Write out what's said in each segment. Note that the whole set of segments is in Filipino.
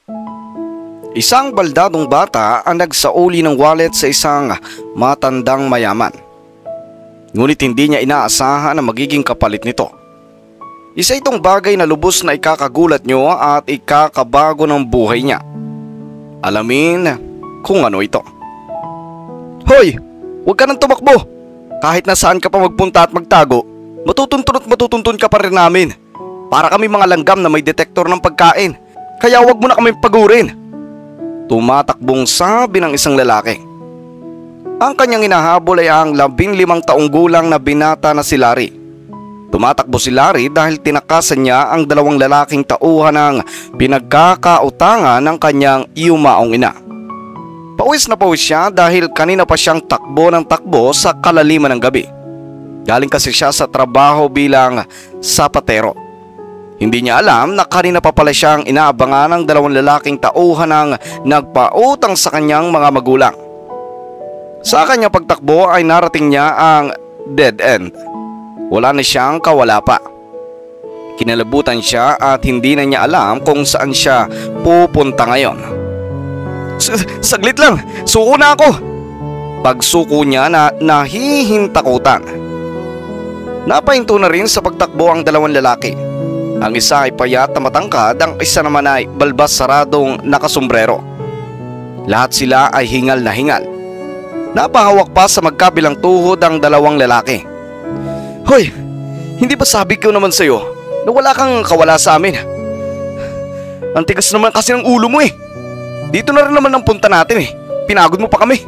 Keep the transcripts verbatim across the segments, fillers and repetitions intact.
Isang baldadong bata ang nagsauli ng wallet sa isang matandang mayaman. Ngunit hindi niya inaasahan na magiging kapalit nito. Isa itong bagay na lubos na ikakagulat nyo at ikakabago ng buhay niya. Alamin kung ano ito. Hoy! Huwag ka nang tumakbo! Kahit nasaan ka pa magpunta at magtago, matutuntun at matutuntun ka pa rin namin. Para kami mga langgam na may detektor ng pagkain. Kaya huwag mo na kami pagurin. Tumatakbong sabi ng isang lalaki. Ang kanyang hinahabol ay ang labing limang taong gulang na binata na si Larry. Tumatakbo si Larry dahil tinakasan niya ang dalawang lalaking tauhan ng pinagkakautangan ng kanyang yumaong ina. Pawis na pawis siya dahil kanina pa siyang takbo ng takbo sa kalaliman ng gabi. Galing kasi siya sa trabaho bilang sapatero. Hindi niya alam na kanina pa pala siyang inaabangan ng dalawang lalaking tauhan ng nagpautang sa kanyang mga magulang. Sa kanyang pagtakbo ay narating niya ang dead end. Wala na siyang kawala pa. Kinalabutan siya at hindi na niya alam kung saan siya pupunta ngayon. Saglit lang, suko na ako! Pagsuko niya na nahihintakutan. Napahinto na rin sa pagtakbo ang dalawang lalaki. Ang isa ay payat na matangkad, ang isa naman ay balbas saradong nakasombrero. Lahat sila ay hingal na hingal. Napahawak pa sa magkabilang tuhod ang dalawang lalaki. Hoy! Hindi ba sabi ko naman sa'yo na wala kang kawala sa amin? Ang tigas naman kasi ng ulo mo eh. Dito na rin naman ang punta natin eh. Pinagod mo pa kami.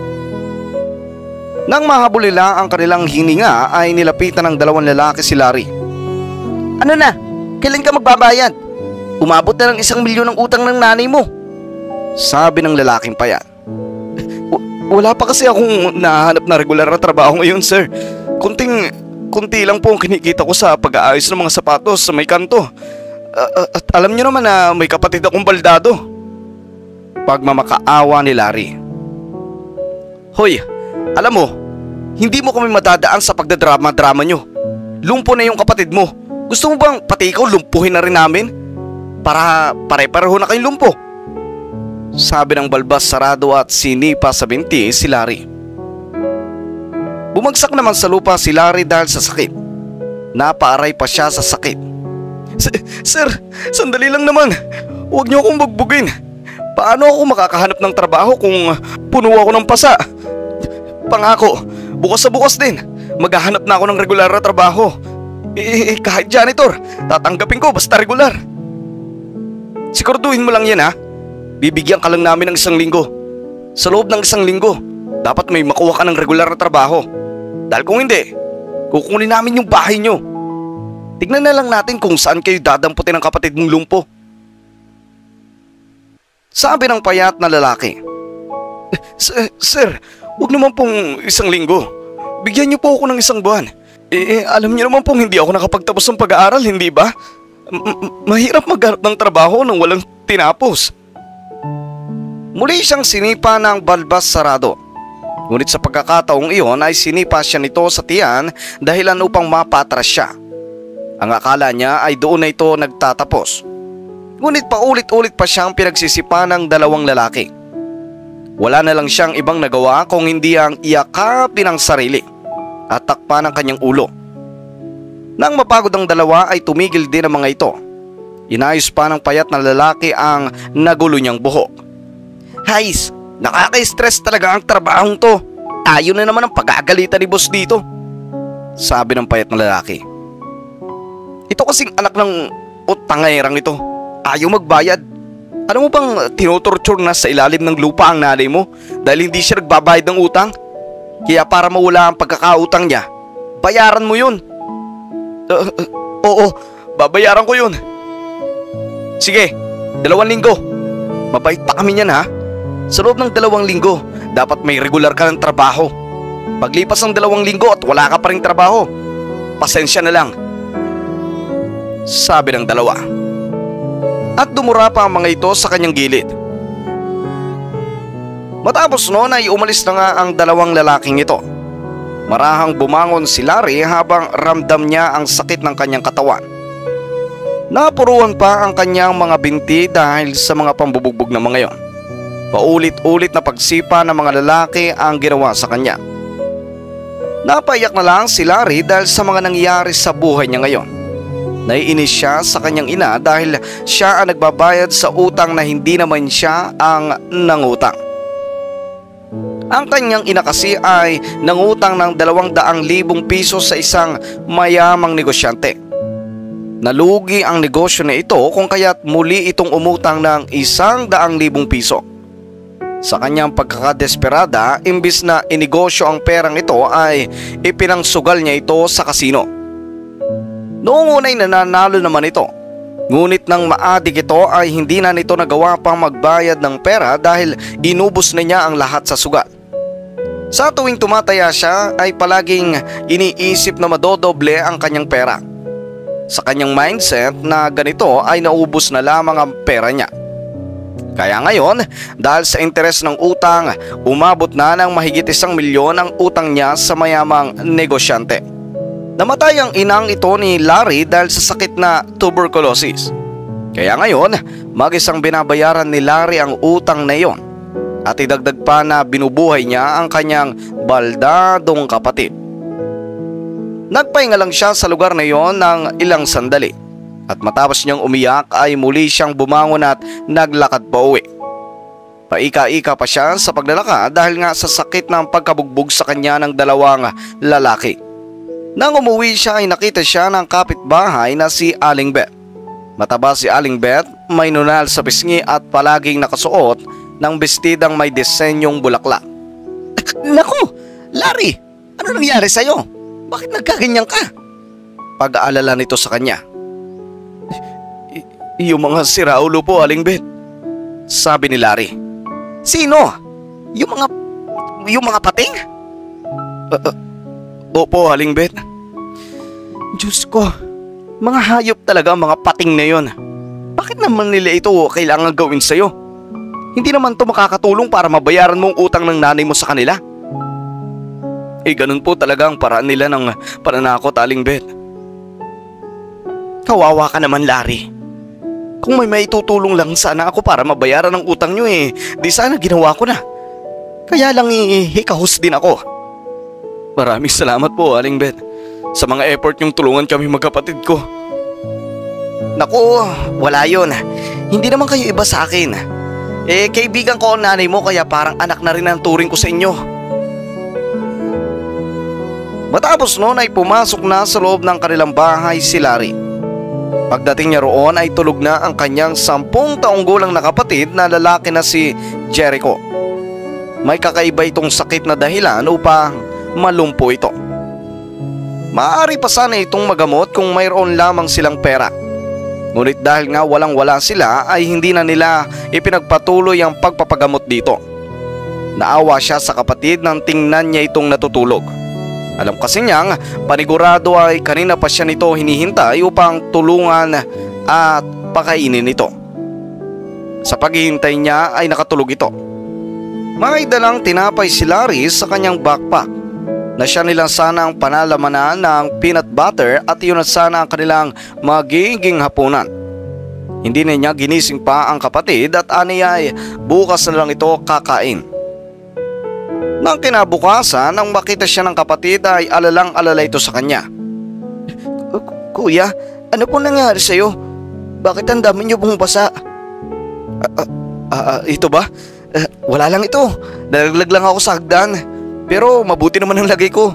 Nang mahabol nila ang kanilang hininga ay nilapitan ng dalawang lalaki si Larry. Ano na? Kailan ka magbabayad? Umabot na ng isang milyon ng utang ng nanay mo. Sabi ng lalaking payat. Wala pa kasi akong nahanap na regular na trabaho ngayon, sir. Kunting, kunti lang po ang kinikita ko sa pag-aayos ng mga sapatos sa may kanto. Uh, at alam niyo naman na may kapatid akong baldado. Pagmamakaawa ni Larry. Hoy, alam mo, hindi mo kami madadaan sa pagdadrama-drama nyo. Lumpo na yung kapatid mo. Gusto mo bang pati ikaw lumpuhin na rin namin? Para pare-pareho na kayong lumpo. Sabi ng balbas sarado at sinipa sa binti si Larry. Bumagsak naman sa lupa si Larry dahil sa sakit. Napaaray pa siya sa sakit. Sir, sandali lang naman. Huwag niyo akong bugbugin. Paano ako makakahanap ng trabaho kung puno ako ng pasa? Pangako, bukas sa bukas din maghahanap na ako ng regular na trabaho. Eh, kahit janitor, tatanggapin ko basta regular. Siguraduhin mo lang yan ha. Bibigyan ka lang namin ng isang linggo. Sa loob ng isang linggo, dapat may makuha ka ng regular na trabaho. Dahil kung hindi, kukunin namin yung bahay nyo. Tignan na lang natin kung saan kayo dadamputin ng kapatid mong lumpo. Sabi ng payat na lalaki. Sir, huwag naman pong isang linggo. Bigyan niyo po ako ng isang buwan. Eh, alam niyo naman pong hindi ako nakapagtapos ng pag-aaral, hindi ba? M- mahirap maghanap ng trabaho nang walang tinapos. Muli siyang sinipa ng balbas sarado. Ngunit sa pagkakataong iyon ay sinipa siya nito sa tiyan dahilan upang mapatras siya. Ang akala niya ay doon na ito nagtatapos. Ngunit paulit-ulit pa siyang pinagsisipa ng dalawang lalaki. Wala na lang siyang ibang nagawa kung hindi ang iyakapin ang sarili at takpan ang kanyang ulo. Nang mapagod ang dalawa ay tumigil din ang mga ito. Inayos pa ng payat na lalaki ang nagulo niyang buhok. Hais, nakaka-stress talaga ang trabahong to. Tayo na naman ang pag-aagalitan ni boss dito. Sabi ng payat na lalaki. Ito kasing anak ng utangayrang ito. Ayaw magbayad. Alam mo bang tinutorture na sa ilalim ng lupa ang nanay mo dahil hindi siya nagbabayad ng utang? Kaya para mawala ang pagkakautang niya, bayaran mo yun. Uh, uh, oo, babayaran ko yun. Sige, dalawang linggo. Mabait pa kami niyan ha. Sa loob ng dalawang linggo, dapat may regular ka ng trabaho. Paglipas ng dalawang linggo at wala ka pa rin trabaho, pasensya na lang. Sabi ng dalawa. At dumura pa ang mga ito sa kanyang gilid. Matapos noon ay umalis na nga ang dalawang lalaking ito. Marahang bumangon si Larry habang ramdam niya ang sakit ng kanyang katawan. Napuruan pa ang kanyang mga binti dahil sa mga pambubugbog ng mga yon. Paulit-ulit na pagsipa ng mga lalaki ang ginawa sa kanya. Napaiyak na lang si Larry dahil sa mga nangyayari sa buhay niya ngayon. Naiinis siya sa kanyang ina dahil siya ang nagbabayad sa utang na hindi naman siya ang nangutang. Ang kanyang ina kasi ay nangutang ng dalawang daang libong piso sa isang mayamang negosyante. Nalugi ang negosyo na ito kung kaya't muli itong umutang ng isang daang libong piso. Sa kanyang pagkakadesperada, imbis na inegosyo ang perang ito ay ipinangsugal niya ito sa kasino. Noong unay nananalo naman ito, ngunit nang maadik ito ay hindi na nito nagawa pang magbayad ng pera dahil inubos na niya ang lahat sa sugal. Sa tuwing tumataya siya ay palaging iniisip na madodoble ang kanyang pera. Sa kanyang mindset na ganito ay naubos na lamang ang pera niya. Kaya ngayon, dahil sa interes ng utang, umabot na ng mahigit isang milyon ang utang niya sa mayamang negosyante. Namatay ang inang ito ni Larry dahil sa sakit na tuberculosis. Kaya ngayon, mag-isang binabayaran ni Larry ang utang na iyon. At idagdag pa na binubuhay niya ang kanyang baldadong kapatid. Nagpahinga lang siya sa lugar na iyon ng ilang sandali. At matapos niyang umiyak ay muli siyang bumangon at naglakad pa uwi. Paika-ika pa siya sa paglalakad dahil nga sa sakit ng pagkabugbog sa kanya ng dalawang lalaki. Nang umuwi siya ay nakita siya ng kapitbahay na si Aling Beth. Mataba si Aling Beth, may nunal sa pisngi at palaging nakasuot ng bestidang may disenyong bulaklak. Naku, Larry, ano nangyari sa'yo? Bakit nagkaganyan ka? Pag-aalala nito sa kanya. Y- yung mga siraulo po, Aling Beth, sabi ni Larry. Sino? Yung mga, yung mga pating? Uh, uh, opo, Aling Beth. Diyos ko, mga hayop talaga ang mga pating na yon. Bakit naman nila ito kailangan gawin sa'yo? Hindi naman to makakatulong para mabayaran mo ang utang ng nanay mo sa kanila. Eh ganun po talaga ang paraan nila ng pananakot, Aling Beth. Kawawa ka naman, Larry. Kung may maitutulong lang sana ako para mabayaran ang utang nyo eh, di sana ginawa ko na. Kaya lang hikahos din ako. Maraming salamat po, Aling Beth, sa mga effort nyong tulungan kami magkapatid ko. Naku, wala yun. Hindi naman kayo iba sa akin. Eh, kaibigan ko ang nanay mo kaya parang anak na rin ang turing ko sa inyo. Matapos noon ay pumasok na sa loob ng kanilang bahay si Larry. Pagdating niya roon ay tulog na ang kanyang sampung taong gulang na kapatid na lalaki na si Jericho. May kakaiba itong sakit na dahilan upang malumpo ito. Maaari pa sana itong magamot kung mayroon lamang silang pera. Ngunit dahil nga walang wala sila ay hindi na nila ipinagpatuloy ang pagpapagamot dito. Naawa siya sa kapatid nang tingnan niya itong natutulog. Alam kasi niyang panigurado ay kanina pa siya nito hinihintay upang tulungan at pakainin ito. Sa paghihintay niya ay nakatulog ito. May dalang tinapay si Larry sa kanyang backpack na siya nilang sana ang panalamanan ng peanut butter at yun at sana ang kanilang magiging hapunan. Hindi na niya ginising pa ang kapatid at aniya ay bukas na lang ito kakain. Nang kinabukasan, nang makita siya ng kapatid ay alalang-alala ito sa kanya. Kuya, ano pong nangyari sa'yo? Bakit ang dami niyo pong basa? Uh, uh, uh, ito ba? Uh, wala lang ito. Nalaglag lang ako sa hagdan. Pero mabuti naman ang lagay ko.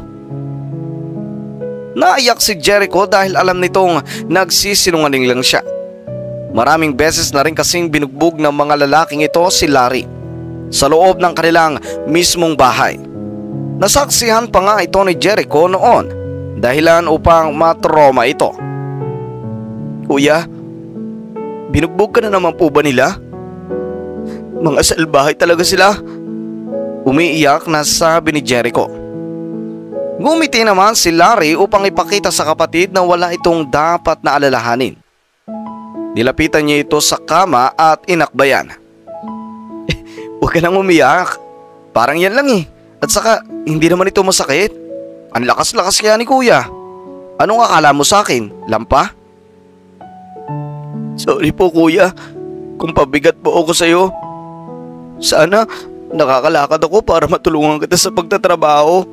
Naiyak si Jericho dahil alam nitong nagsisinungaling lang siya. Maraming beses na rin kasing binugbog ng mga lalaking ito si Larry sa loob ng kanilang mismong bahay. Nasaksihan pa nga ito ni Jericho noon, dahilan upang matroma ito. Kuya, binugbog ka na naman po ba nila? Mga salbahay talaga sila. Umiiyak na sabi ni Jericho. Ngumiti naman si Larry upang ipakita sa kapatid na wala itong dapat na alalahanin. Nilapitan niya ito sa kama at inakbayan. Eh, huwag ka nang umiyak. Parang yan lang eh. At saka hindi naman ito masakit. Ang lakas-lakas kaya ni kuya. Anong akala mo sa akin? Lampa? Sorry po kuya, kung pabigat po ako sa'yo. Sana nakakalakad ako para matulungan kita sa pagtatrabaho.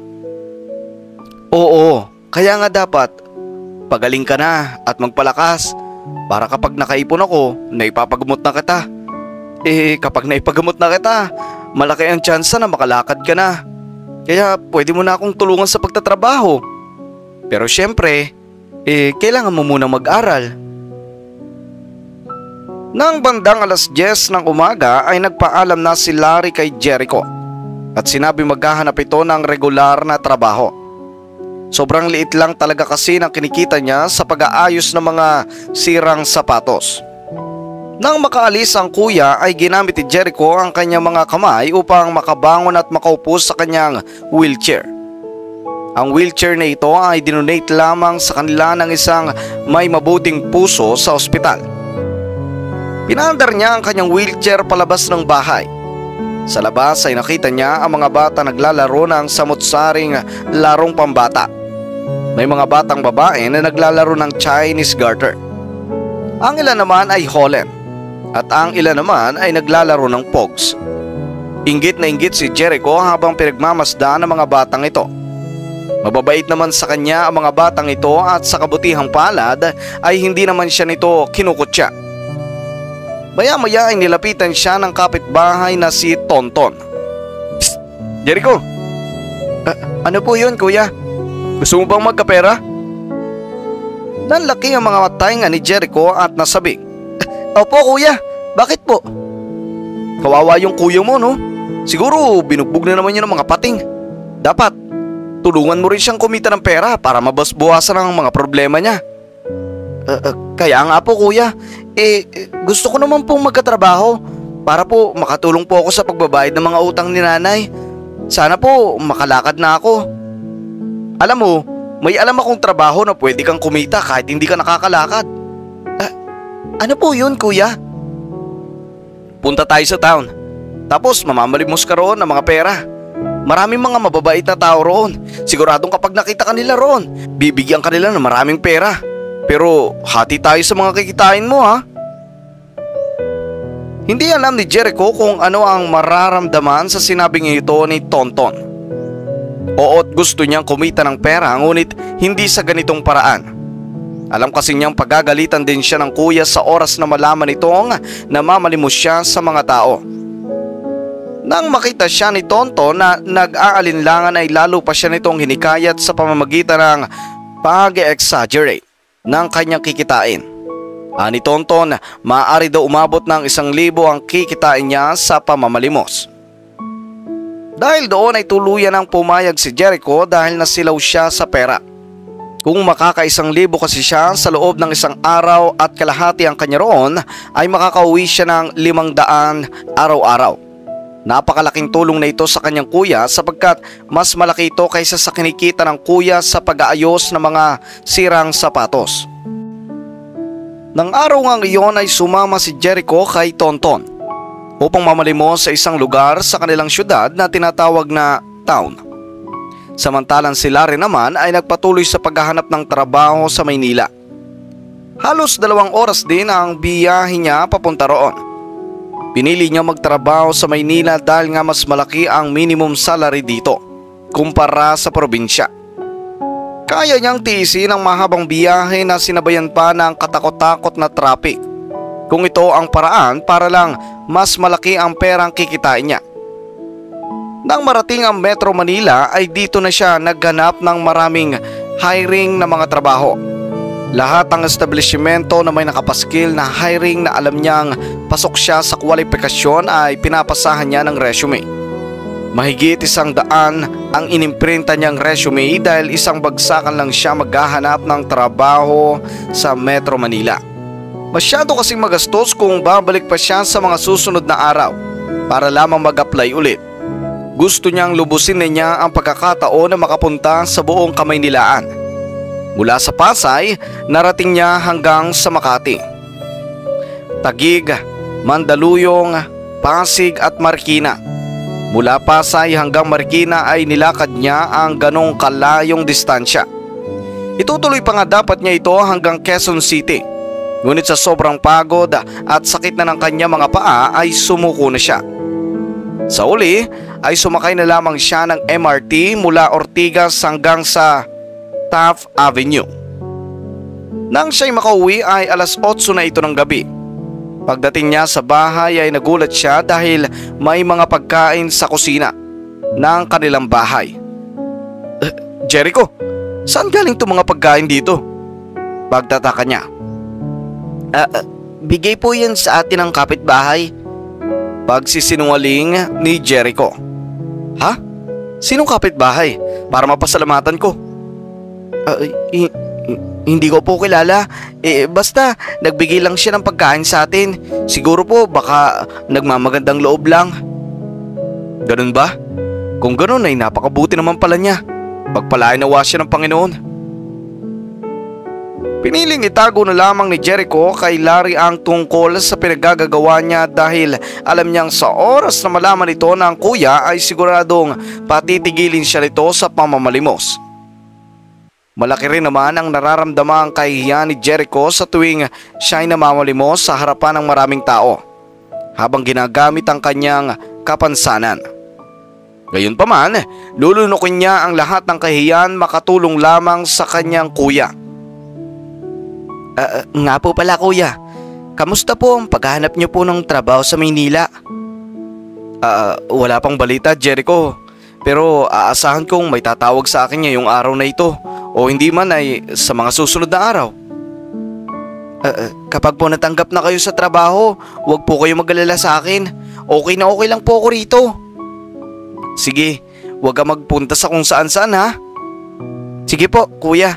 Oo, kaya nga dapat pagaling ka na at magpalakas para kapag nakaipon ako, naipapagumot na kita. Eh kapag naipagamot na kita, malaki ang tsansa na makalakad ka na. Kaya pwede mo na akong tulungan sa pagtatrabaho. Pero syempre, eh kailangan mo munang mag-aral. Nang bandang alas diyes ng umaga ay nagpaalam na si Larry kay Jericho at sinabi maghahanap ito ng regular na trabaho. Sobrang liit lang talaga kasi ng kinikita niya sa pag-aayos ng mga sirang sapatos. Nang makaalis ang kuya ay ginamit ni Jericho ang kanyang mga kamay upang makabangon at makaupo sa kanyang wheelchair. Ang wheelchair na ito ay dinonate lamang sa kanila ng isang may mabuting puso sa ospital. Pinandar niya ang kanyang wheelchair palabas ng bahay. Sa labas ay nakita niya ang mga bata naglalaro ng samut-saring larong pambata. May mga batang babae na naglalaro ng Chinese garter. Ang ilan naman ay Holland at ang ilan naman ay naglalaro ng Pogs. Inggit na inggit si Jericho habang pinagmamasdan ng mga batang ito. Mababait naman sa kanya ang mga batang ito at sa kabutihang palad ay hindi naman siya nito kinukutya. Maya-maya ay nilapitan siya ng kapitbahay na si Tonton. Psst! Jericho! Uh, ano po yun kuya? Gusto mo bang magkapera? Nanlaki ang mga tainga ni Jericho at nasabing, Opo kuya, bakit po? Kawawa yung kuya mo no? Siguro binugbog na naman yun ng mga pating. Dapat, tulungan mo rin siyang kumita ng pera para mabasbuwasan ang mga problema niya. Uh, uh, kaya nga po kuya, eh gusto ko naman pong magkatrabaho para po makatulong po ako sa pagbabayad ng mga utang ni nanay. Sana po makalakad na ako. Alam mo, may alam akong trabaho na pwede kang kumita kahit hindi ka nakakalakad. Uh, ano po yun kuya? Punta tayo sa town. Tapos mamamalimos ka roon ng mga pera. Maraming mga mababait na tao roon. Siguradong kapag nakita ka nila roon, bibigyan ka nila ng maraming pera. Pero hati tayo sa mga kikitain mo ha. Hindi alam ni Jericho kung ano ang mararamdaman sa sinabing ito ni Tonton. Oo't gusto niyang kumita ng pera ngunit hindi sa ganitong paraan. Alam kasi niyang pagagalitan din siya ng kuya sa oras na malaman itong namamalimos siya sa mga tao. Nang makita siya ni Tonton na nag-aalinlangan ay lalo pa siya nitong hinikayat sa pamamagitan ng pag-exaggerate ng kanyang kikitain. Ani Tonton, maaari daw umabot ng isang libo ang kikitain niya sa pamamalimos. Dahil doon ay tuluyan ang pumayag si Jericho dahil nasilaw siya sa pera. Kung makakaisang libo kasi siya sa loob ng isang araw at kalahati ang kanya roon, ay makakauwi siya ng limang daan araw-araw. Napakalaking tulong na ito sa kanyang kuya sapagkat mas malaki ito kaysa sa kinikita ng kuya sa pag-aayos ng mga sirang sapatos. Nang araw ngang iyon ay sumama si Jericho kay Tonton upang mamalimos sa isang lugar sa kanilang syudad na tinatawag na town. Samantalang si Larry naman ay nagpatuloy sa paghahanap ng trabaho sa Maynila. Halos dalawang oras din ang biyahe niya papunta roon. Pinili niya magtrabaho sa Maynila dahil nga mas malaki ang minimum salary dito kumpara sa probinsya. Kaya niyang tiisin ang mahabang biyahe na sinabayan pa ng katakot-takot na traffic kung ito ang paraan para lang mas malaki ang perang kikitain niya. Nang marating ang Metro Manila ay dito na siya naghanap ng maraming hiring na mga trabaho. Lahat ng establishmento na may nakapaskil na hiring na alam niyang pasok siya sa kwalifikasyon ay pinapasahan niya ng resume. Mahigit isang daan ang inimprinta niyang resume dahil isang bagsakan lang siya maghahanap ng trabaho sa Metro Manila. Masyado kasing magastos kung babalik pa siya sa mga susunod na araw para lamang mag-apply ulit. Gusto niyang lubusin na niya ang pagkakataon na makapunta sa buong Kamaynilaan. Mula sa Pasay, narating niya hanggang sa Makati, Taguig, Mandaluyong, Pasig at Marikina. Mula Pasay hanggang Marikina ay nilakad niya ang ganong kalayong distansya. Itutuloy pa nga dapat niya ito hanggang Quezon City. Ngunit sa sobrang pagod at sakit na ng kanya mga paa ay sumuko na siya. Sa uli ay sumakay na lamang siya ng M R T mula Ortigas hanggang sa Taft Avenue. Nang siya'y makauwi ay alas otso na ito ng gabi. Pagdating niya sa bahay ay nagulat siya dahil may mga pagkain sa kusina ng kanilang bahay. Uh, Jericho, saan galing itong mga pagkain dito? Pagtataka niya. Uh, uh, bigay po yan sa atin ng kapitbahay. Pagsisinungaling ni Jericho. Ha? Sinong kapitbahay? Para mapasalamatan ko. Uh, hi- hindi ko po kilala. Eh, basta nagbigay lang siya ng pagkain sa atin. Siguro po baka nagmamagandang loob lang. Ganun ba? Kung ganun ay napakabuti naman pala niya. Pagpalain nawa siya ng Panginoon. Piniling itago na lamang ni Jericho kay Larry ang tungkol sa pinagagagawa niya dahil alam niyang sa oras na malaman ito ng kuya ay siguradong patitigilin siya nito sa pamamalimos. Malaki rin naman ang nararamdamang kahihiyan ni Jericho sa tuwing siya'y namamalimos sa harapan ng maraming tao habang ginagamit ang kanyang kapansanan. Gayunpaman, lulunukin niya ang lahat ng kahihiyan makatulong lamang sa kanyang kuya. Uh, nga po pala kuya, kamusta po ang paghahanap niyo po ng trabaho sa Maynila? Uh, wala pang balita Jericho, pero aasahan kong may tatawag sa akin ngayong araw na ito o hindi man ay sa mga susunod na araw. Uh, kapag po natanggap na kayo sa trabaho, huwag po kayo mag-alala sa akin. Okay na okay lang po ako rito. Sige, huwag ka magpunta sa kung saan saan ha. Sige po kuya.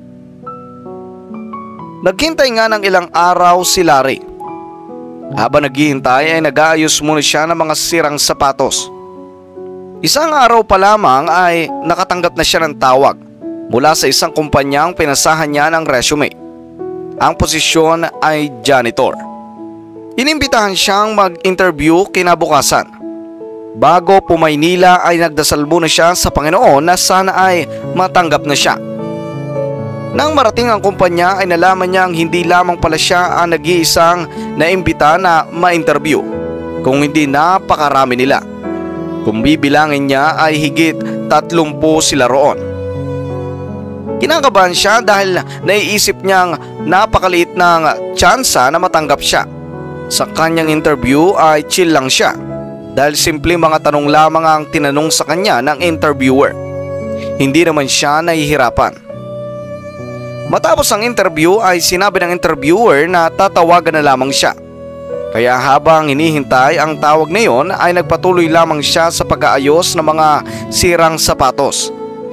Naghintay nga ng ilang araw si Larry. Habang naghihintay ay nag-aayos muna siya ng mga sirang sapatos. Isang araw pa lamang ay nakatanggap na siya ng tawag mula sa isang kumpanyang pinasahan niya ng resume. Ang posisyon ay janitor. Inimbitahan siyang mag-interview kinabukasan. Bago pumaynila ay nagdasal muna siya sa Panginoon na sana ay matanggap na siya. Nang marating ang kumpanya ay nalaman niyang hindi lamang pala siya ang nag-iisang naimbita na ma-interview, kung hindi napakarami nila. Kung bibilangin niya ay higit tatlumpu sila roon. Kinakabahan siya dahil naiisip niyang napakaliit ng tsansa na matanggap siya. Sa kanyang interview ay chill lang siya dahil simple mga tanong lamang ang tinanong sa kanya ng interviewer. Hindi naman siya nahihirapan. Matapos ang interview ay sinabi ng interviewer na tatawagan na lamang siya. Kaya habang hinihintay ang tawag na yon ay nagpatuloy lamang siya sa pag-aayos ng mga sirang sapatos.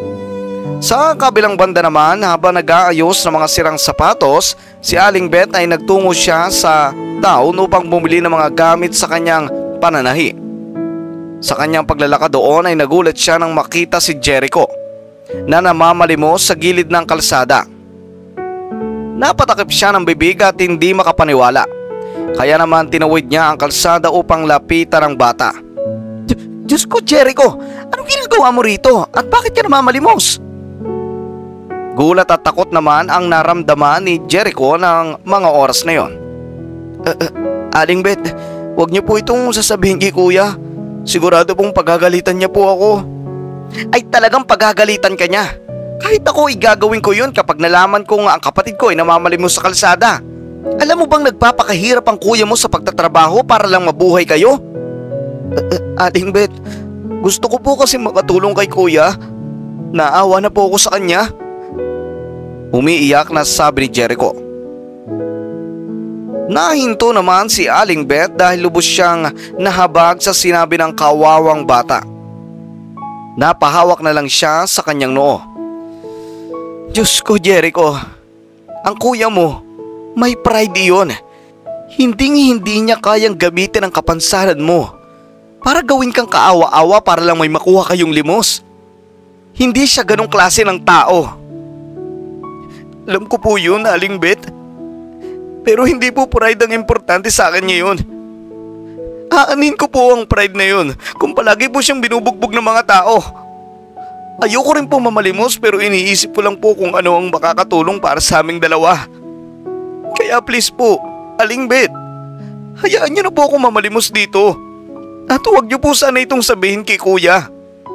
Sa kabilang banda naman, habang nag-aayos ng mga sirang sapatos, si Aling Beth ay nagtungo siya sa town upang bumili ng mga gamit sa kanyang pananahi. Sa kanyang paglalakad doon ay nagulat siya nang makita si Jericho na namamalimos sa gilid ng kalsada. Napatakip siya ng bibig at hindi makapaniwala. Kaya naman tinawid niya ang kalsada upang lapitan ang bata. Diyos ko Jericho, anong ginagawa mo rito at bakit ka namamalimos? Gulat at takot naman ang naramdaman ni Jericho ng mga oras na yon. Uh, uh, Aling Beth, huwag niyo po itong sasabihin kay kuya. Sigurado pong pagagalitan niya po ako. Ay talagang pagagalitan ka niya. Kahit ako ay gagawin ko yun kapag nalaman kong ang kapatid ko ay namamalimos sa kalsada. Alam mo bang nagpapakahirap ang kuya mo sa pagtatrabaho para lang mabuhay kayo? Uh, uh, Aling Beth, gusto ko po kasi makatulong kay kuya. Naawa na po ako sa kanya. Umiiyak na sabi ni Jericho. Nahinto naman si Aling Beth dahil lubos siyang nahabag sa sinabi ng kawawang bata. Napahawak na lang siya sa kanyang noo. Diyos ko Jericho, ang kuya mo, may pride iyon. Hinding hindi niya kayang gamitin ang kapansanan mo para gawin kang kaawa-awa para lang may makuha kayong limos. Hindi siya ganong klase ng tao. Alam ko po yun, Aling Beth. Pero hindi po pride ang importante sa akin ngayon. Aanin ko po ang pride na yun kung palagi po siyang binubugbog ng mga tao. Ayoko rin po mamalimos pero iniisip ko lang po kung ano ang makakatulong para sa aming dalawa. Kaya please po, Aling Beth, hayaan niyo na po ako mamalimos dito. At huwag niyo po sana itong sabihin kay kuya.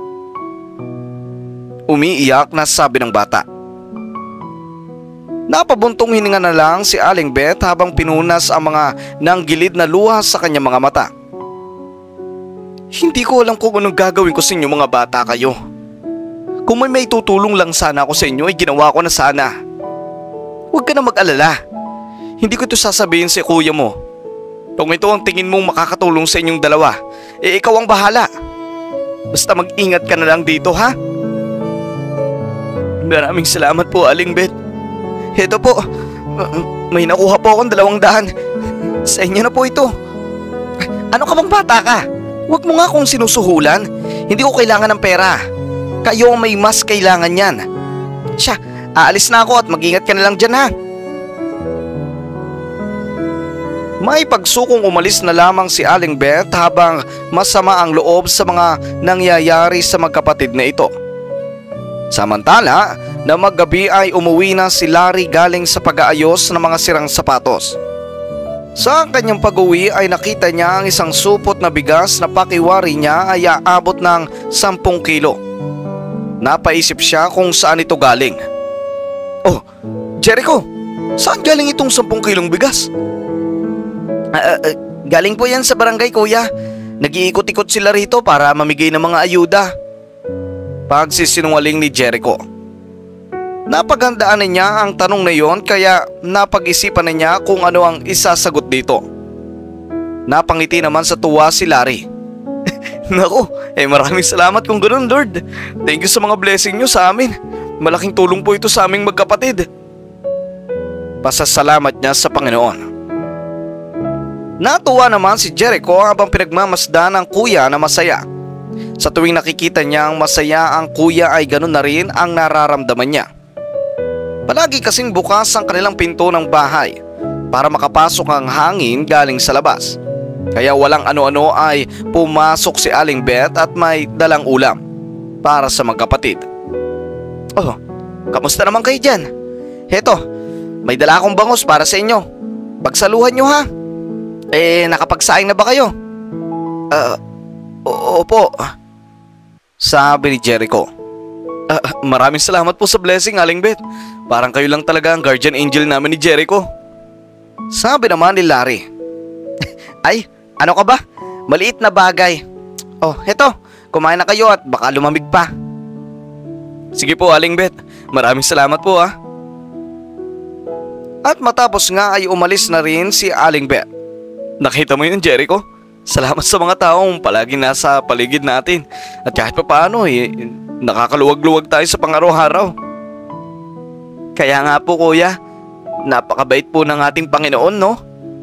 Umiiyak na sabi ng bata. Napabuntong hininga na lang si Aling Beth habang pinunas ang mga nanggilid na luha sa kanyang mga mata. Hindi ko alam kung anong gagawin ko sa inyo mga bata kayo. Kung may may tutulong lang sana ako sa inyo ay ginawa ko na sana. Huwag ka na mag-alala. Hindi ko ito sasabihin sa kuya mo. Kung ito ang tingin mong makakatulong sa inyong dalawa, eh ikaw ang bahala. Basta mag-ingat ka na lang dito ha. Maraming salamat po Aling Beth. Heto po, may nakuha po akong dalawang daan. Sa inyo na po ito. Ano ka bang bata ka? Huwag mo nga akong sinusuhulan. Hindi ko kailangan ng pera. Kayo ang may mas kailangan yan. Siya, aalis na ako at mag-ingat ka na lang dyan ha. May pagsukong umalis na lamang si Aling Beth habang masama ang loob sa mga nangyayari sa magkapatid na ito. Samantala, na maggabi ay umuwi na si Larry galing sa pag-aayos ng mga sirang sapatos. Sa kanyang pag-uwi ay nakita niya ang isang supot na bigas na pakiwari niya ay aabot ng sampung kilo. Napaisip siya kung saan ito galing. Oh, Jericho, saan galing itong sampung kilong bigas? Uh, uh, galing po yan sa barangay kuya. Nag-iikot-ikot sila rito para mamigay ng mga ayuda. Pagsisinungaling ni Jericho. Napaghandaan niya ang tanong na yon kaya napag-isipan na niya kung ano ang isasagot dito. Napangiti naman sa tuwa si Larry. Naku, eh maraming salamat kung ganoon Lord. Thank you sa mga blessing nyo sa amin. Malaking tulong po ito sa aming magkapatid. Pasasalamat niya sa Panginoon. Natuwa naman si Jericho habang pinagmamasdan ang kuya na masaya. Sa tuwing nakikita niyang masaya ang kuya ay ganoon na rin ang nararamdaman niya. Palagi kasing bukas ang kanilang pinto ng bahay para makapasok ang hangin galing sa labas. Kaya walang ano-ano ay pumasok si Aling Beth at may dalang ulam para sa magkapatid. Oh, kamusta naman kayo dyan? Heto, may dala akong bangus para sa inyo. Pagsaluhan nyo ha. Eh, nakapagsaing na ba kayo? Uh, opo. Sabi ni Jericho. Uh, maraming salamat po sa blessing, Aling Beth. Parang kayo lang talaga ang guardian angel namin ni Jericho. Sabi naman ni Larry. Ay, ano ka ba? Maliit na bagay. Oh, heto, kumain na kayo at baka lumamig pa. Sige po, Aling Beth. Maraming salamat po ha. At matapos nga ay umalis na rin si Aling Beth. Nakita mo yun, Jericho? Salamat sa mga taong palagi nasa paligid natin. At kahit pa paano, eh, nakakaluwag-luwag tayo sa pang-araw-araw. Kaya nga po kuya, napakabait po ng ating Panginoon, no?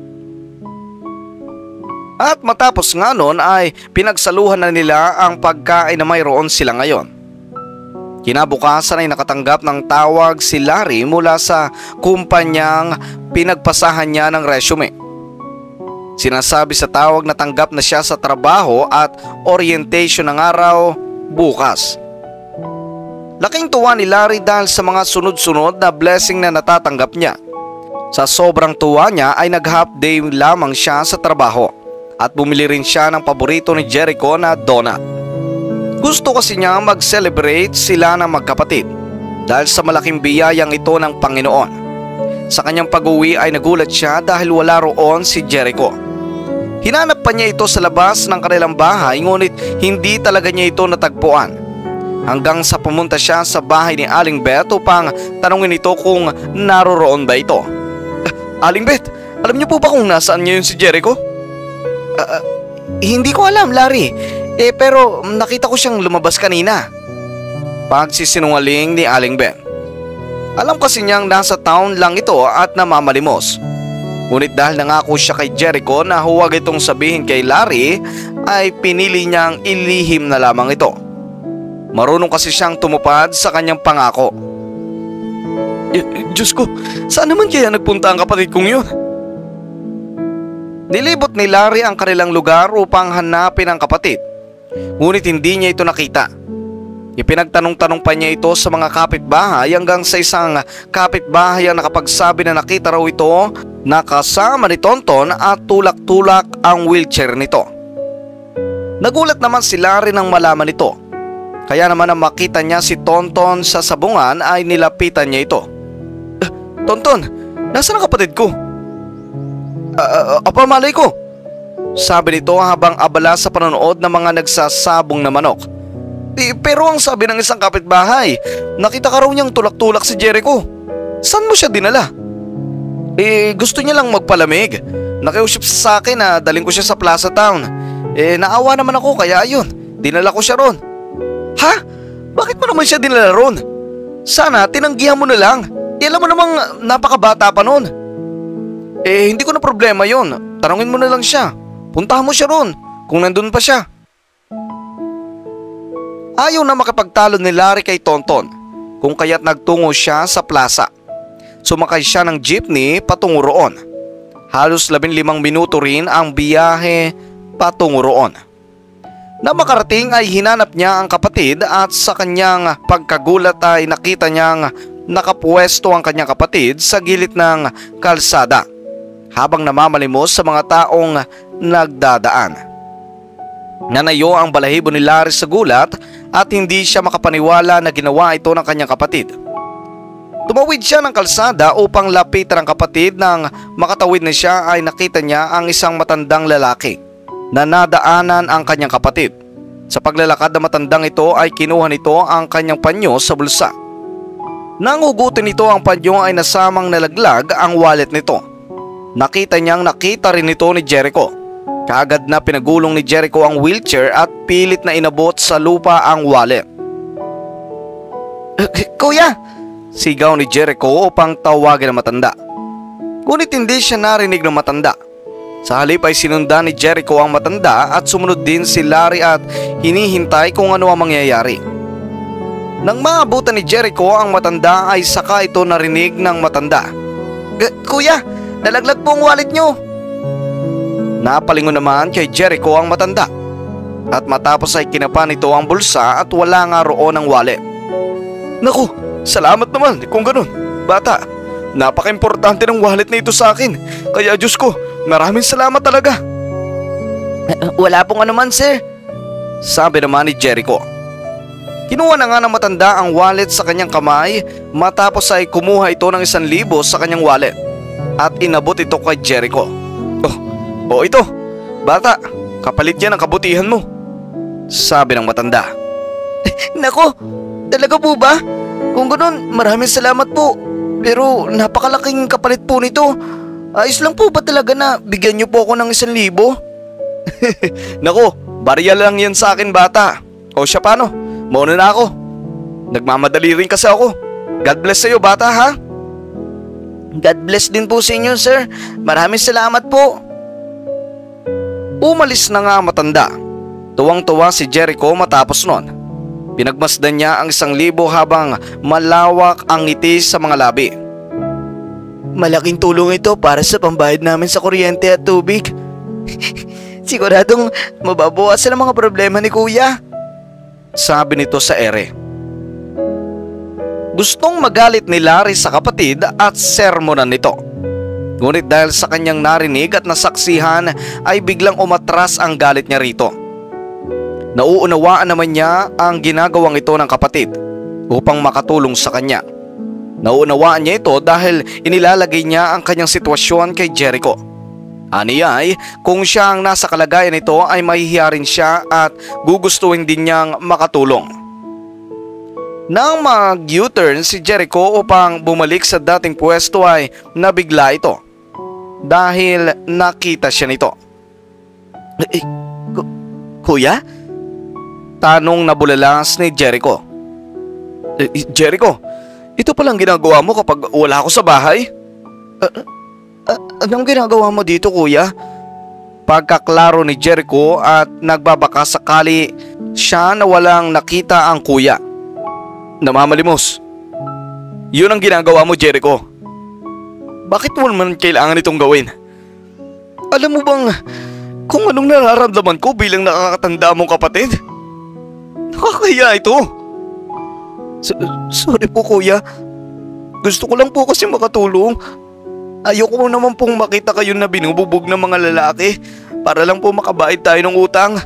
At matapos nga nun ay pinagsaluhan na nila ang pagkain na mayroon sila ngayon. Kinabukasan ay nakatanggap ng tawag si Larry mula sa kumpanyang pinagpasahan niya ng resume. Sinasabi sa tawag na tanggap na siya sa trabaho at orientation ng araw bukas. Laking tuwa ni Larry dahil sa mga sunod-sunod na blessing na natatanggap niya. Sa sobrang tuwa niya ay nag-half day lamang siya sa trabaho at bumili rin siya ng paborito ni Jericho na donut. Gusto kasi niya mag-celebrate sila ng magkapatid dahil sa malaking biyayang ito ng Panginoon. Sa kanyang pag-uwi ay nagulat siya dahil wala roon si Jericho. Hinanap pa niya ito sa labas ng kanilang bahay ngunit hindi talaga niya ito natagpuan. Hanggang sa pumunta siya sa bahay ni Aling Beth upang tanungin ito kung naroroon ba ito. Aling Beth, alam niyo po ba kung nasaan ngayon si Jericho? Uh, uh, hindi ko alam, Larry. Eh pero nakita ko siyang lumabas kanina. Pagsisinungaling ni Aling Beth. Alam kasi niyang nasa town lang ito at namamalimos. Ngunit dahil nangako siya kay Jericho na huwag itong sabihin kay Larry, ay pinili niyang ilihim na lamang ito. Marunong kasi siyang tumupad sa kanyang pangako. Eh, Diyos ko, saan naman kaya nagpunta ang kapatid kong yun? Nilibot ni Larry ang kanilang lugar upang hanapin ang kapatid. Ngunit hindi niya ito nakita. Ipinagtanong-tanong pa niya ito sa mga kapitbahay hanggang sa isang kapitbahay ang nakapagsabi na nakita raw ito na kasama ni Tonton at tulak-tulak ang wheelchair nito. Nagulat naman si Larry nang malaman ito. Kaya naman nang makita niya si Tonton sa sabungan ay nilapitan niya ito. "Eh, Tonton, nasaan ang kapatid ko?" Uh, uh, apa malay ko?" sabi nito habang abala sa panonood ng mga nagsasabong na manok. Eh, pero ang sabi ng isang kapitbahay, nakita ka raw niyang tulak-tulak si Jericho. Saan mo siya dinala? Eh, gusto niya lang magpalamig. Nakiusap sa akin na daling ko siya sa Plaza Town. Eh, naawa naman ako kaya ayun, dinala ko siya ron. Ha? Bakit mo naman siya dinala ron? Sana tinanggihan mo na lang. Eh, alam mo namang napakabata pa nun. Eh, hindi ko na problema yon. Tanungin mo na lang siya. Puntahan mo siya ron kung nandun pa siya. Ayaw na makipagtalo ni Larry kay Tonton, kung kaya't nagtungo siya sa plaza. Sumakay siya ng jeepney patungo roon. Halos labinlimang minuto rin ang biyahe patungo roon. Na makarating ay hinanap niya ang kapatid at sa kanyang pagkagulat ay nakita niyang nakapwesto ang kanyang kapatid sa gilid ng kalsada habang namamalimos sa mga taong nagdadaan. Nanayo ang balahibo ni Larry sa gulat at hindi siya makapaniwala na ginawa ito ng kanyang kapatid. Tumawid siya ng kalsada upang lapitan ang kapatid. Nang makatawid na siya ay nakita niya ang isang matandang lalaki na nadaanan ang kanyang kapatid. Sa paglalakad ng matandang ito ay kinuha nito ang kanyang panyo sa bulsa. Nang hugutin nito ang panyo ay nasamang nalaglag ang wallet nito. Nakita niyang nakita rin ito ni Jericho. Kaagad na pinagulong ni Jericho ang wheelchair at pilit na inabot sa lupa ang wallet. "Kuya!" sigaw ni Jericho upang tawagin ang matanda. Ngunit hindi siya narinig ng matanda. Sa halip ay sinundan ni Jericho ang matanda at sumunod din si Larry at hinihintay kung ano ang mangyayari. Nang maabutan ni Jericho ang matanda ay saka ito narinig ng matanda. "Kuya, nalaglag po ang wallet nyo." Napalingon naman kay Jericho ang matanda at matapos ay kinapan nito ang bulsa at wala nga roon ang wallet. "Naku, salamat naman kung ganun, bata. Napaka-importante ng wallet na ito sa akin. Kaya Diyos ko, maraming salamat talaga." "Wala pong anuman, sir," sabi naman ni Jericho. Kinuha na nga ng matanda ang wallet sa kanyang kamay matapos ay kumuha ito ng isang libo sa kanyang wallet at inabot ito kay Jericho. "Oh, ito, bata, kapalit yan ang kabutihan mo," sabi ng matanda. "Nako, talaga po ba? Kung ganun, maraming salamat po. Pero napakalaking kapalit po nito. Ayos lang po ba talaga na bigyan niyo po ako ng isang libo?" "Nako, barya lang yan sa akin, bata. O siya, paano? Mauna na ako. Nagmamadali rin kasi ako. God bless sa'yo, bata, ha?" "God bless din po sa inyo, sir. Maraming salamat po." Umalis na nga matanda. Tuwang-tuwa si Jericho matapos nun. Pinagmasdan niya ang isang libo habang malawak ang ngiti sa mga labi. "Malaking tulong ito para sa pambayad namin sa kuryente at tubig. Siguradong mababawasan ang mga problema ni Kuya," sabi nito sa ere. Gustong magalit ni Larry sa kapatid at sermonan nito. Ngunit dahil sa kanyang narinig at nasaksihan ay biglang umatras ang galit niya rito. Nauunawaan naman niya ang ginagawang ito ng kapatid upang makatulong sa kanya. Nauunawaan niya ito dahil inilalagay niya ang kanyang sitwasyon kay Jericho. Aniya ay kung siya ang nasa kalagayan nito ay mahihiya rin siya at gugustuhin din niyang makatulong. Nang mag-U-turn si Jericho upang bumalik sa dating pwesto ay nabigla ito dahil nakita siya nito. "Eh, ku- Kuya?" tanong nabulalas ni Jericho. "Eh, Jericho, ito palang ginagawa mo kapag wala ako sa bahay?" Uh, uh, "Anong ginagawa mo dito, kuya?" Pagkaklaro ni Jericho at nagbabaka sakali siya na walang nakita ang kuya. "Namamalimos. Yun ang ginagawa mo, Jericho. Bakit mo naman kailangan itong gawin? Alam mo bang kung anong nararamdaman ko bilang nakakatanda mong kapatid? Nakakaya ito. S- Sorry po kuya. Gusto ko lang po kasi makatulong. Ayoko naman pong makita kayo na binububog ng mga lalaki para lang po makabayad tayo ng utang.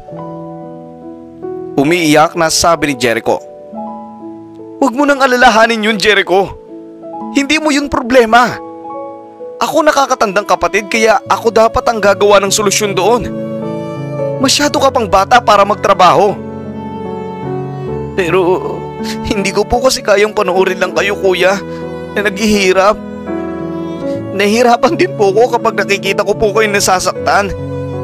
Umiiyak na sabi ni Jericho. Huwag mo nang alalahanin yun, Jericho. Hindi mo yun problema. Ako nakakatandang kapatid kaya ako dapat ang gagawa ng solusyon doon. Masyado ka pang bata para magtrabaho. Pero hindi ko po kasi kayang panoorin lang kayo kuya na naghihirap. Nahihirapan din po ko kapag nakikita ko po kayo nasasaktan.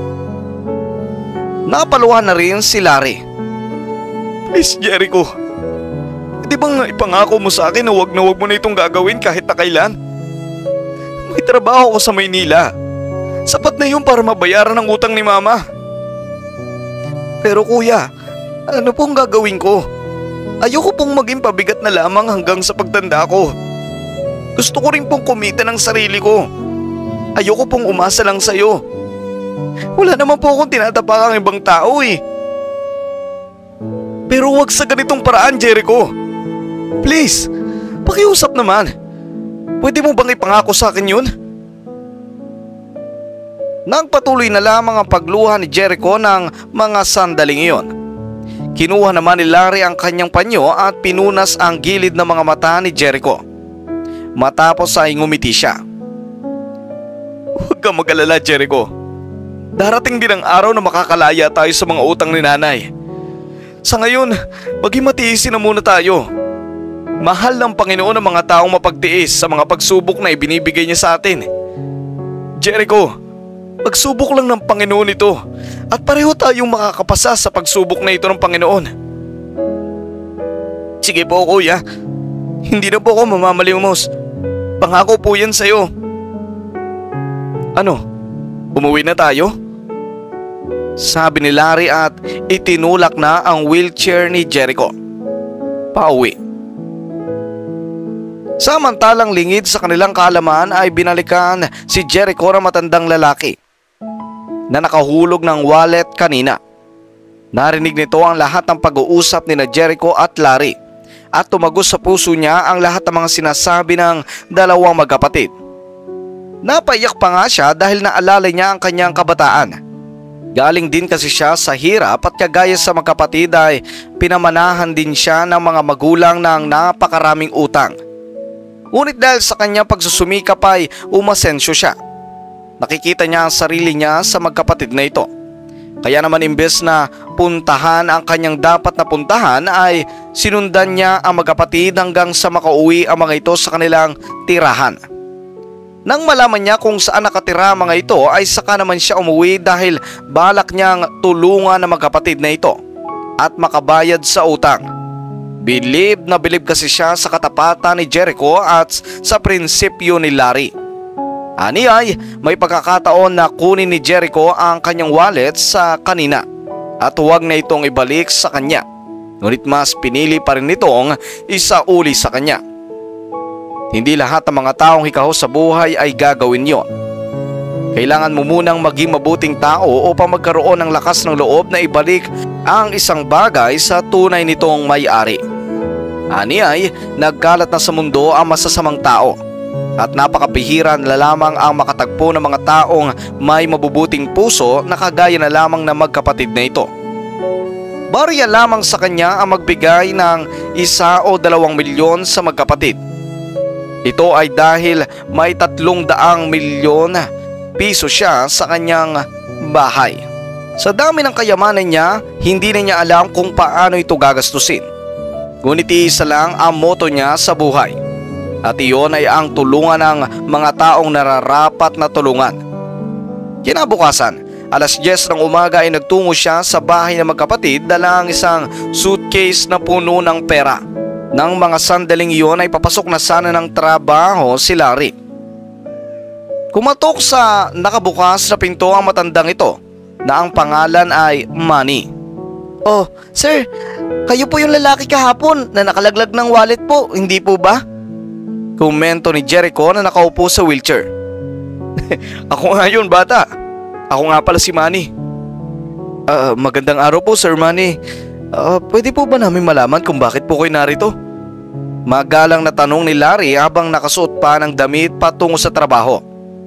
Napaluhan na rin si Larry. Please Jericho, di bang ipangako mo sa akin na wag na wag mo na itong gagawin kahit na kailan? May trabaho ko sa Maynila. Sapat na yun para mabayaran ang utang ni mama. Pero kuya, ano pong gagawin ko? Ayoko pong maging pabigat na lamang hanggang sa pagtanda ko. Gusto ko rin pong kumita ng sarili ko. Ayoko pong umasa lang sa'yo. Wala naman po akong tinatapakang ibang tao eh. Pero wag sa ganitong paraan, Jericho. Please, pakiusap naman. Pwede mo bang ipangako sa akin yun? Nagpatuloy na lamang ang pagluha ni Jericho ng mga sandaling iyon. Kinuha naman ni Larry ang kanyang panyo at pinunas ang gilid ng mga mata ni Jericho. Matapos ay ngumiti siya. Huwag kang mag-alala, Jericho. Darating din ang araw na makakalaya tayo sa mga utang ni nanay. Sa ngayon, maging matiisin na muna tayo. Mahal ng Panginoon ang mga taong mapagtiis sa mga pagsubok na ibinibigay niya sa atin. Jericho, pagsubok lang ng Panginoon ito at pareho tayong makakapasa sa pagsubok na ito ng Panginoon. Sige po kuya, hindi na po ako mamamalimos. Pangako po yan sa'yo. Ano, umuwi na tayo? Sabi ni Larry at itinulak na ang wheelchair ni Jericho. Pauwi. Samantalang lingid sa kanilang kaalaman ay binalikan si Jericho na matandang lalaki na nakahulog ng wallet kanina. Narinig nito ang lahat ng pag-uusap ni na Jericho at Larry at tumagos sa puso niya ang lahat ng mga sinasabi ng dalawang magkapatid. Napaiyak pa nga siya dahil naalala niya ang kanyang kabataan. Galing din kasi siya sa hirap at kagaya sa magkapatid ay pinamanahan din siya ng mga magulang ng napakaraming utang. Ngunit dahil sa kanyang pagsusumikap ay umasensyo siya. Nakikita niya ang sarili niya sa magkapatid na ito. Kaya naman imbes na puntahan ang kanyang dapat na puntahan ay sinundan niya ang magkapatid hanggang sa makauwi ang mga ito sa kanilang tirahan. Nang malaman niya kung saan nakatira ang mga ito ay saka naman siya umuwi dahil balak niyang tulungan ang magkapatid na ito at makabayad sa utang. Bilib na bilib kasi siya sa katapatan ni Jericho at sa prinsipyo ni Larry. Ani ay may pagkakataon na kunin ni Jericho ang kanyang wallet sa kanina at huwag na itong ibalik sa kanya. Ngunit mas pinili pa rin nitong isauli sa kanya. Hindi lahat ng mga taong hikaho sa buhay ay gagawin yon. Kailangan mo munang maging mabuting tao upang magkaroon ng lakas ng loob na ibalik ang isang bagay sa tunay nitong may-ari. Ani ay nagkalat na sa mundo ang masasamang tao at napakabihira na lamang ang makatagpo ng mga taong may mabubuting puso na kagaya na lamang na magkapatid na ito. Barya lamang sa kanya ang magbigay ng isa o dalawang milyon sa magkapatid. Ito ay dahil may tatlong daang milyon piso siya sa kanyang bahay. Sa dami ng kayamanan niya, hindi na niya alam kung paano ito gagastusin. Ngunit isa lang ang moto niya sa buhay. At iyon ay ang tulungan ng mga taong nararapat na tulungan. Kinabukasan, alas diyes ng umaga ay nagtungo siya sa bahay ng magkapatid dala ang isang suitcase na puno ng pera. Nang mga sandaling iyon ay papasok na sana ng trabaho si Larry. Kumatok sa nakabukas na pinto ang matandang ito na ang pangalan ay Manny. Oh, sir, kayo po yung lalaki kahapon na nakalaglag ng wallet po, hindi po ba? Komento ni Jericho na nakaupo sa wheelchair. Ako nga yun, bata. Ako nga pala si Manny. Uh, magandang araw po, Sir Manny. Uh, pwede po ba namin malaman kung bakit po kayo narito? Magalang na tanong ni Larry habang nakasuot pa ng damit patungo sa trabaho.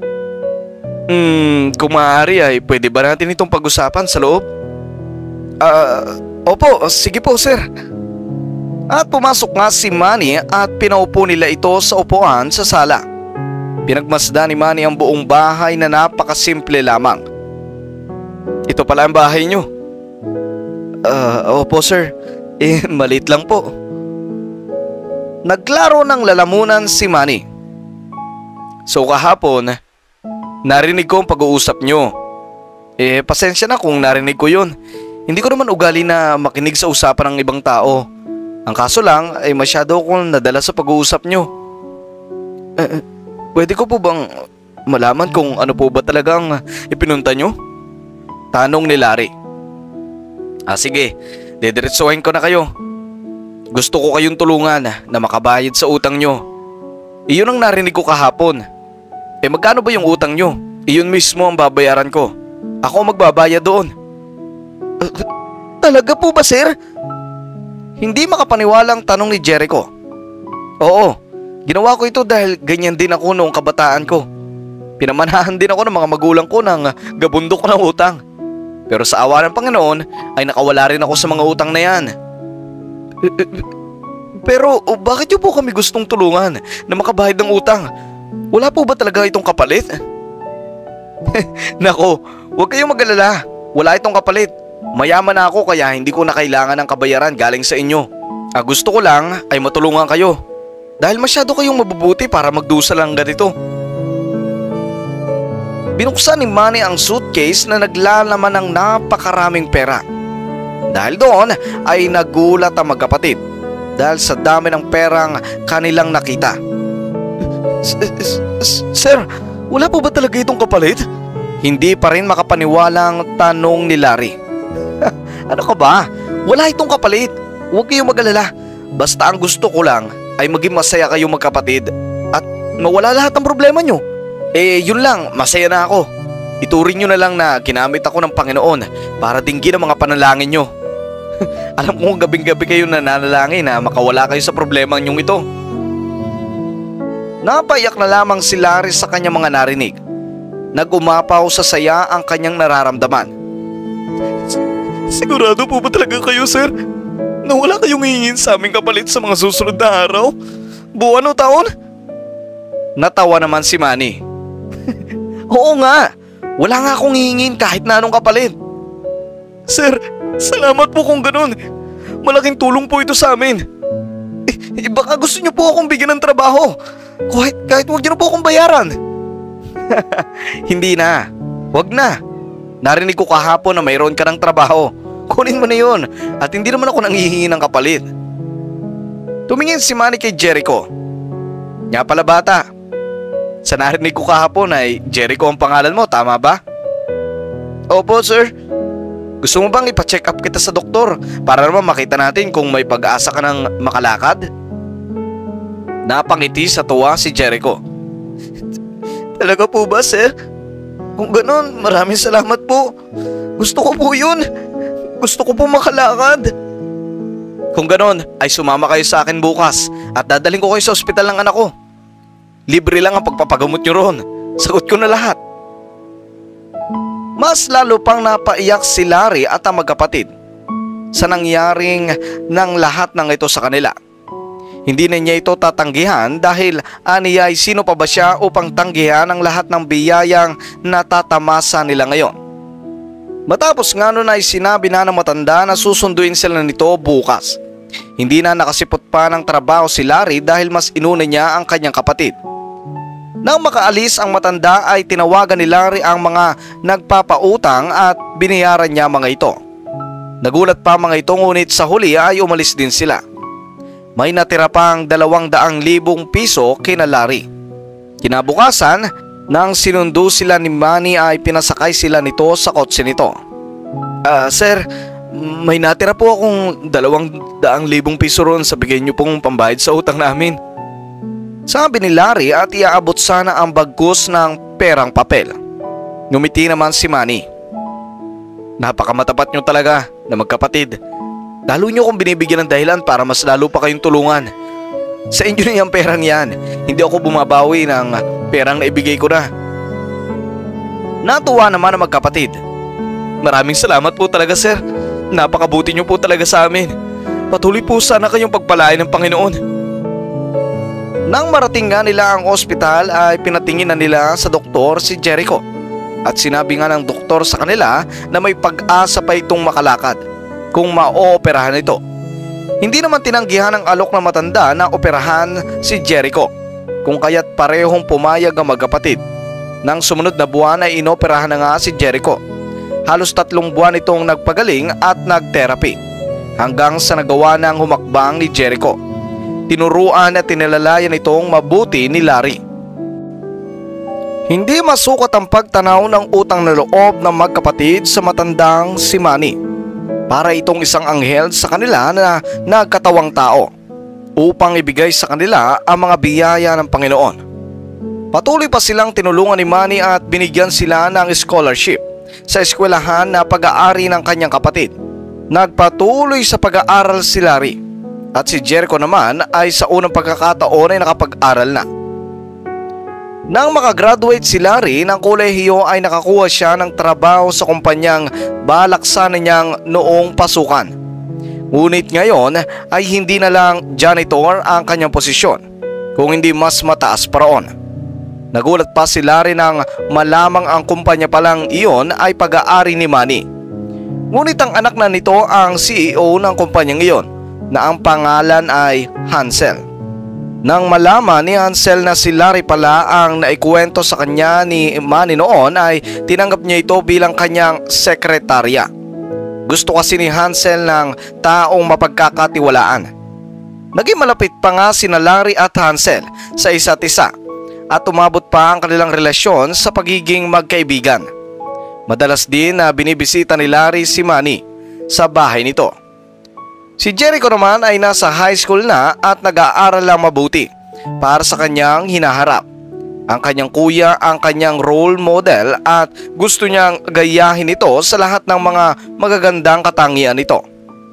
Hmm, kung maaari ay pwede ba natin itong pag-usapan sa loob? Ah, uh, opo, sige po sir. At pumasok nga si Manny at pinaupo nila ito sa upuan sa sala. Pinagmasdan ni Manny ang buong bahay na napakasimple lamang. Ito pala ang bahay nyo. Ah, uh, opo sir. Eh, maliit lang po. Naglaro ng lalamunan si Manny. So kahapon, narinig ko ang pag-uusap nyo. Eh, pasensya na kung narinig ko yun. Hindi ko naman ugali na makinig sa usapan ng ibang tao. Ang kaso lang ay masyado akong nadala sa pag-uusap nyo. Eh, pwede ko po bang malaman kung ano po ba talagang ipinunta nyo? Tanong ni Larry. Ah sige, didiretsuhin ko na kayo. Gusto ko kayong tulungan na makabayad sa utang nyo. Iyon ang narinig ko kahapon. Eh magkano ba yung utang nyo? Iyon mismo ang babayaran ko. Ako magbabayad doon. Uh, talaga po ba sir? Hindi makapaniwalang tanong ni Jericho. Oo, ginawa ko ito dahil ganyan din ako noong kabataan ko. Pinamanahan din ako ng mga magulang ko ng gabundok ng utang. Pero sa awa ng Panginoon ay nakawala rin ako sa mga utang na yan. Pero oh, bakit niyo po kami gustong tulungan na makabayad ng utang? Wala po ba talaga itong kapalit? Nako, huwag kayong mag-alala. Wala itong kapalit. Mayaman na ako kaya hindi ko na kailangan ng kabayaran galing sa inyo. Ang gusto ko lang ay matulungan kayo. Dahil masyado kayong mabubuti para magdusa lang ganito. Binuksan ni Manny ang suitcase na naglalaman ng napakaraming pera. Dahil doon ay nagulat ang magkapatid dahil sa dami ng perang kanilang nakita. Sir, wala po ba talaga itong kapalit? Hindi pa rin makapaniwalang tanong ni Larry. Ano ka ba? Wala itong kapalit. Huwag kayong mag-alala. Basta ang gusto ko lang ay maging masaya kayong magkapatid at mawala lahat ng problema nyo. Eh yun lang, masaya na ako. Ituring nyo na lang na ginamit ako ng Panginoon para dinggin ang mga panalangin nyo. Alam ko gabing-gabi kayo nananalangin na makawala kayo sa problema nyong ito. Napaiyak na lamang si Larry sa kanyang mga narinig. Nagumapaw sa saya ang kanyang nararamdaman. Sigurado po ba talaga kayo sir na wala kayong hihingin sa aming kapalit sa mga susunod na araw? Buwan o taon? Natawa naman si Manny. Oo nga, wala nga akong hihingin kahit na anong kapalit. Sir, salamat po kung ganun. Malaking tulong po ito sa amin. Eh, eh baka gusto niyo po akong bigyan ng trabaho. Kahit, kahit huwag niyo na po akong bayaran. Hindi na, wag na. Narinig ko kahapon na mayroon ka ng trabaho. Kunin mo na yun at hindi naman ako nanghihingi ng kapalit. Tumingin si Manny kay Jericho. Nga pala bata, sa narinig ko kahapon ay Jericho ang pangalan mo, tama ba? Opo sir. Gusto mo bang ipa-check up kita sa doktor para naman makita natin kung may pag-asa ka ng makalakad? Napangiti sa tuwa si Jericho. Talaga po ba sir? Kung ganun, maraming salamat po. Gusto ko po yun. Gusto ko po makalakad. Kung ganun, ay sumama kayo sa akin bukas at dadalhin ko kayo sa ospital ng anak ko. Libre lang ang pagpapagamot nyo roon. Sagot ko na lahat. Mas lalo pang napaiyak si Larry at ang magkapatid sa nangyaring ng lahat ng ito sa kanila. Hindi na niya ito tatanggihan dahil aniya ay sino pa ba siya upang tanggihan ang lahat ng biyayang natatamasa nila ngayon. Matapos nga nun ay sinabi na ng matanda na susunduin sila nito bukas. Hindi na nakasipot pa ng trabaho si Larry dahil mas inuna niya ang kanyang kapatid. Nang makaalis ang matanda ay tinawagan ni Larry ang mga nagpapautang at binayaran niya mga ito. Nagulat pa mga ito ngunit sa huli ay umalis din sila. May natira pang dalawang daang libong piso kina Larry. Kinabukasan, nang sinundo sila ni Manny ay pinasakay sila nito sa kotse nito. Ah, uh, sir, may natira po akong dalawang daang libong piso roon sa bigay niyo pong pambayad sa utang namin. Sabi ni Larry at iaabot sana ang bagkus ng perang papel. Ngumiti naman si Manny. Napakamatapat niyo talaga na magkapatid. Lalo niyo kong binibigyan ng dahilan para mas lalo pa kayong tulungan. Sa inyo na yung perang yan. Hindi ako bumabawi ng perang na ibigay ko na. Natuwa naman ang magkapatid. Maraming salamat po talaga, sir. Napakabuti niyo po talaga sa amin. Patuloy po sana kayong pagpalain ng Panginoon. Nang marating nga nila ang ospital ay pinatingin na nila sa doktor si Jericho. At sinabi nga ng doktor sa kanila na may pag-asa pa itong makalakad kung ma-ooperahan ito. Hindi naman tinanggihan ng alok na matanda na operahan si Jericho, kung kaya't parehong pumayag ang magkapatid. Nang sumunod na buwan ay inoperahan na nga si Jericho. Halos tatlong buwan itong nagpagaling at nag-therapy hanggang sa nagawa ng humakbang ni Jericho. Tinuruan at tinilalayan itong mabuti ni Larry. Hindi masukat ang pagtanaw ng utang na loob ng magkapatid sa matandang si Manny. Para itong isang anghel sa kanila na nagkatawang tao upang ibigay sa kanila ang mga biyaya ng Panginoon. Patuloy pa silang tinulungan ni Manny at binigyan sila ng scholarship sa eskwelahan na pag-aari ng kanyang kapatid. Nagpatuloy sa pag-aaral si Larry at si Jericho naman ay sa unang pagkakataon ay nakapag-aral na. Nang makagraduate si Larry ng kolehiyo ay nakakuha siya ng trabaho sa kumpanyang balaksan niyang noong pasukan. Ngunit ngayon ay hindi na lang janitor ang kanyang posisyon, kung hindi mas mataas pa roon. Nagulat pa si Larry nang malamang ang kumpanya palang iyon ay pag-aari ni Manny. Ngunit ang anak na nito ang C E O ng kumpanyang iyon na ang pangalan ay Hansel. Nang malaman ni Hansel na si Larry pala ang naikwento sa kanya ni Manny noon ay tinanggap niya ito bilang kanyang sekretarya. Gusto kasi ni Hansel ng taong mapagkakatiwalaan. Naging malapit pa nga sina Larry at Hansel sa isa't isa at umabot pa ang kanilang relasyon sa pagiging magkaibigan. Madalas din na binibisita ni Larry si Manny sa bahay nito. Si Jericho naman ay nasa high school na at nag-aaral lang mabuti para sa kanyang hinaharap. Ang kanyang kuya ang kanyang role model at gusto niyang gayahin ito sa lahat ng mga magagandang katangian nito.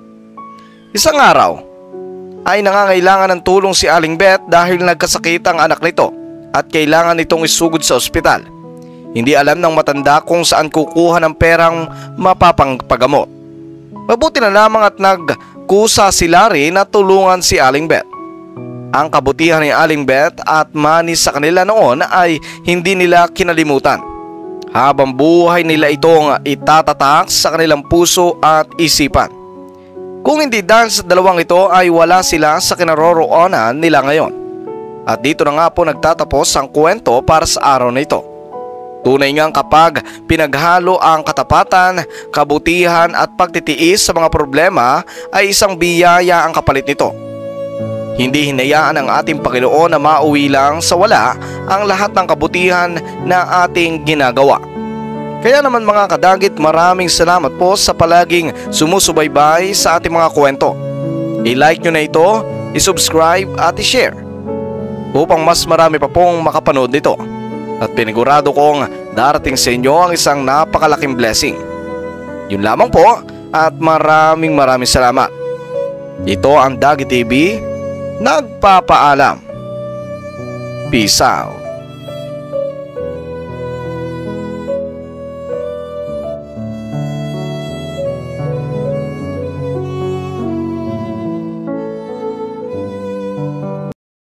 Isang araw ay nangangailangan ng tulong si Aling Beth dahil nagkasakit ang anak nito at kailangan nitong isugod sa ospital. Hindi alam ng matanda kung saan kukuha ng perang mapapangpagamot. Mabuti na lamang at nagkusa si Larry na tulungan si Aling Beth. Ang kabutihan ni Aling Beth at Manny sa kanila noon ay hindi nila kinalimutan. Habang buhay nila itong itatatak sa kanilang puso at isipan. Kung hindi dahil sa dalawang ito ay wala sila sa kinaroroonan nila ngayon. At dito na nga po nagtatapos ang kwento para sa araw na ito. Tunay ngang kapag pinaghalo ang katapatan, kabutihan at pagtitiis sa mga problema ay isang biyaya ang kapalit nito. Hindi hinayaan ng ating Panginoon na mauwi lang sa wala ang lahat ng kabutihan na ating ginagawa. Kaya naman mga kadagit, maraming salamat po sa palaging sumusubaybay sa ating mga kwento. I-like nyo na ito, i-subscribe at i-share upang mas marami pa pong makapanood nito. At pinigurado kong darating sa inyo ang isang napakalaking blessing. Yun lamang po at maraming maraming salamat. Ito ang Dagi T V, nagpapaalam. Peace out.